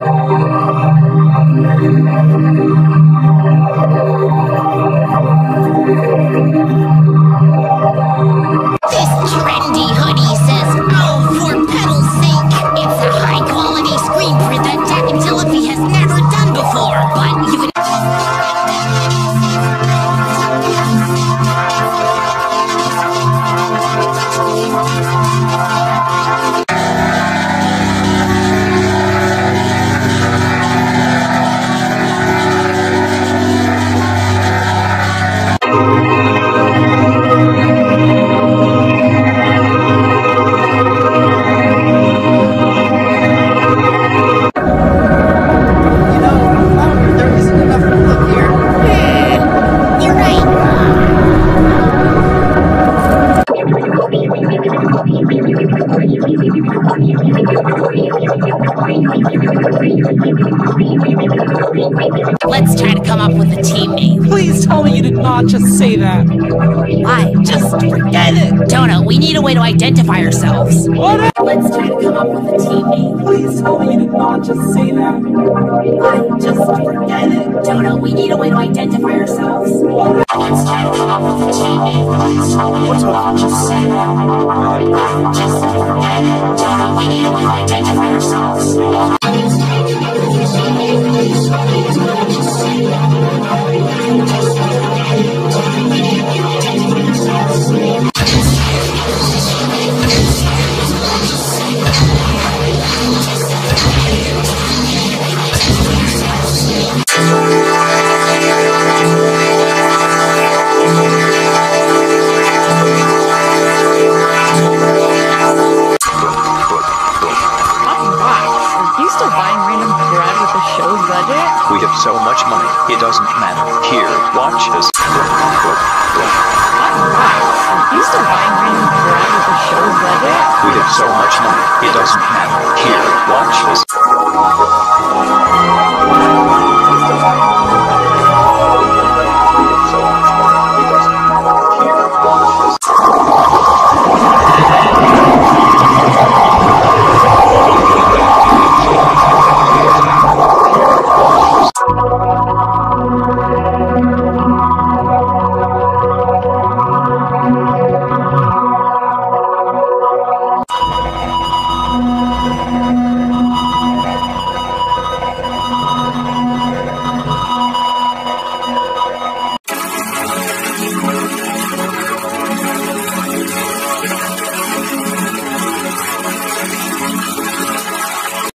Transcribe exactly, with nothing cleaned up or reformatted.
This trendy hoodie says, "Oh, for pedal's sake." It's a high-quality screen print that Tactilifi has never done before, but you can... Let's try to come up with a team name. Please tell me you did not just say that. Why? Just forget it. Dono, we need a way to identify ourselves. What? Let's try to come up with a team name. Please tell me you did not just say that. Why? Just forget it. Dono, we need a way to identify ourselves. What? Let's try to come up with a team name. Please tell me you did not just say that. Why? Just forget it. Dono, we need a way to identify ourselves. Let's try to come up with a team name. Please tell me you did not just say that. Why? Just forget it. Dono, we need a way to identify ourselves. We have so much money, it doesn't matter. Here, watch this. You still buying random bread with the show's budget? We have so much money, it doesn't matter. Here, watch this.